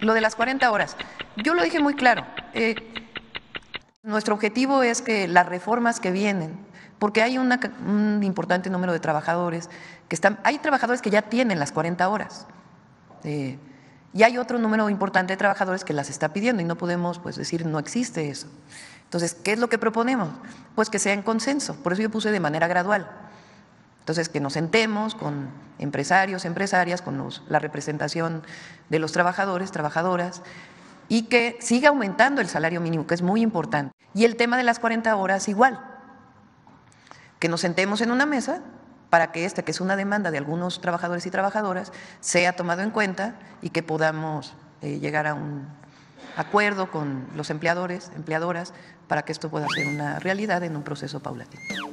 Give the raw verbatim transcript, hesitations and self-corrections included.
Lo de las cuarenta horas, yo lo dije muy claro. Eh, nuestro objetivo es que las reformas que vienen, porque hay una, un importante número de trabajadores que están, hay trabajadores que ya tienen las cuarenta horas. Eh, y hay otro número importante de trabajadores que las está pidiendo y no podemos pues decir no existe eso. Entonces, ¿qué es lo que proponemos? Pues que sea en consenso, por eso yo puse de manera gradual. Entonces, que nos sentemos con empresarios, empresarias, con los, la representación de los trabajadores, trabajadoras, y que siga aumentando el salario mínimo, que es muy importante. Y el tema de las cuarenta horas igual, que nos sentemos en una mesa para que esta, que es una demanda de algunos trabajadores y trabajadoras, sea tomado en cuenta y que podamos eh, llegar a un acuerdo con los empleadores, empleadoras, para que esto pueda ser una realidad en un proceso paulatino.